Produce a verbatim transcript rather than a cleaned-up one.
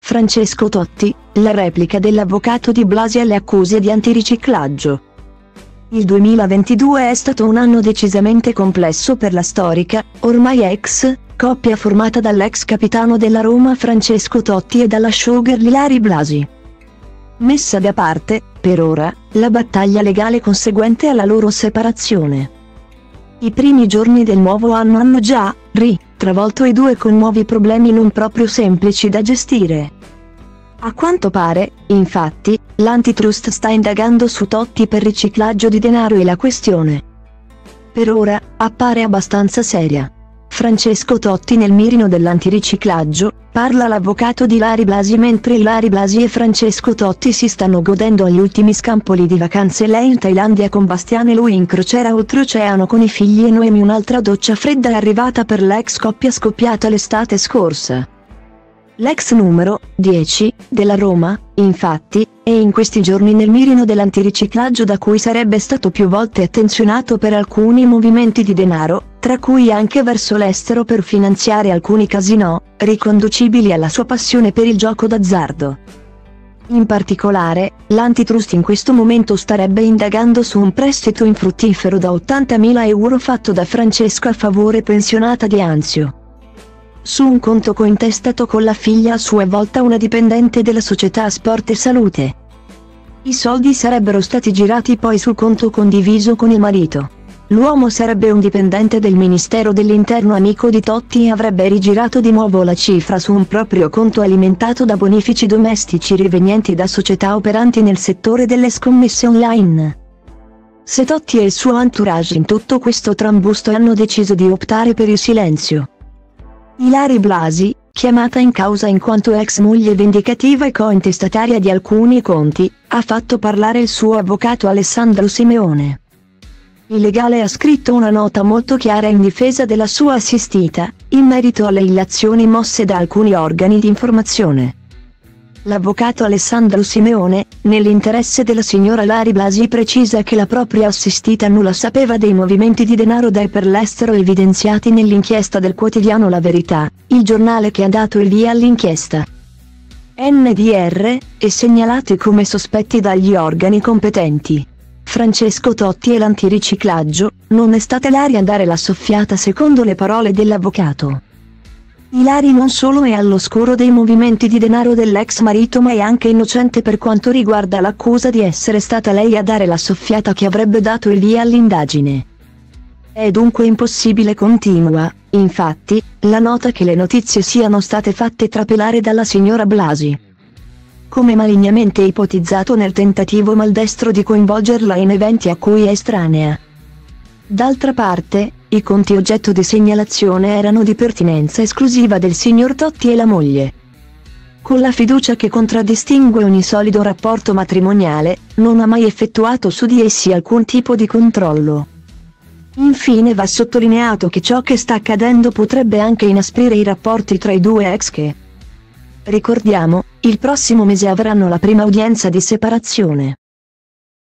Francesco Totti, la replica dell'avvocato Di Blasi alle accuse di antiriciclaggio. Il duemilaventidue è stato un anno decisamente complesso per la storica, ormai ex, coppia formata dall'ex capitano della Roma Francesco Totti e dalla showgirl Ilary Blasi. Messa da parte, per ora, la battaglia legale conseguente alla loro separazione. I primi giorni del nuovo anno hanno già, ri, travolto i due con nuovi problemi non proprio semplici da gestire. A quanto pare, infatti, l'antitrust sta indagando su Totti per riciclaggio di denaro e la questione, per ora, appare abbastanza seria. Francesco Totti nel mirino dell'antiriciclaggio, parla l'avvocato di Ilary Blasi mentre Ilary Blasi e Francesco Totti si stanno godendo agli ultimi scampoli di vacanze, lei in Thailandia con Bastiano e lui in crociera oltreoceano con i figli e Noemi. Un'altra doccia fredda è arrivata per l'ex coppia scoppiata l'estate scorsa. L'ex numero dieci della Roma, infatti, è in questi giorni nel mirino dell'antiriciclaggio da cui sarebbe stato più volte attenzionato per alcuni movimenti di denaro, tra cui anche verso l'estero per finanziare alcuni casinò, riconducibili alla sua passione per il gioco d'azzardo. In particolare, l'antitrust in questo momento starebbe indagando su un prestito infruttifero da ottantamila euro fatto da Francesco a favore pensionata di Anzio, su un conto cointestato con la figlia a sua volta una dipendente della società Sport e Salute. I soldi sarebbero stati girati poi sul conto condiviso con il marito. L'uomo sarebbe un dipendente del Ministero dell'Interno amico di Totti e avrebbe rigirato di nuovo la cifra su un proprio conto alimentato da bonifici domestici rivenienti da società operanti nel settore delle scommesse online. Se Totti e il suo entourage in tutto questo trambusto hanno deciso di optare per il silenzio. Ilary Blasi, chiamata in causa in quanto ex moglie vendicativa e cointestataria di alcuni conti, ha fatto parlare il suo avvocato Alessandro Simeone. Il legale ha scritto una nota molto chiara in difesa della sua assistita, in merito alle illazioni mosse da alcuni organi di informazione. L'avvocato Alessandro Simeone, nell'interesse della signora Ilary Blasi, precisa che la propria assistita nulla sapeva dei movimenti di denaro da e per l'estero evidenziati nell'inchiesta del quotidiano La Verità, il giornale che ha dato il via all'inchiesta N D R, e segnalati come sospetti dagli organi competenti. Francesco Totti e l'antiriciclaggio, non è stata Ilary a dare la soffiata secondo le parole dell'avvocato. Ilary non solo è all'oscuro dei movimenti di denaro dell'ex marito ma è anche innocente per quanto riguarda l'accusa di essere stata lei a dare la soffiata che avrebbe dato il via all'indagine. È dunque impossibile, continua, infatti, la nota, che le notizie siano state fatte trapelare dalla signora Blasi, come malignamente ipotizzato nel tentativo maldestro di coinvolgerla in eventi a cui è estranea. D'altra parte, i conti oggetto di segnalazione erano di pertinenza esclusiva del signor Totti e la moglie. Con la fiducia che contraddistingue ogni solido rapporto matrimoniale, non ha mai effettuato su di essi alcun tipo di controllo. Infine va sottolineato che ciò che sta accadendo potrebbe anche inasprire i rapporti tra i due ex che, ricordiamo, il prossimo mese avranno la prima udienza di separazione.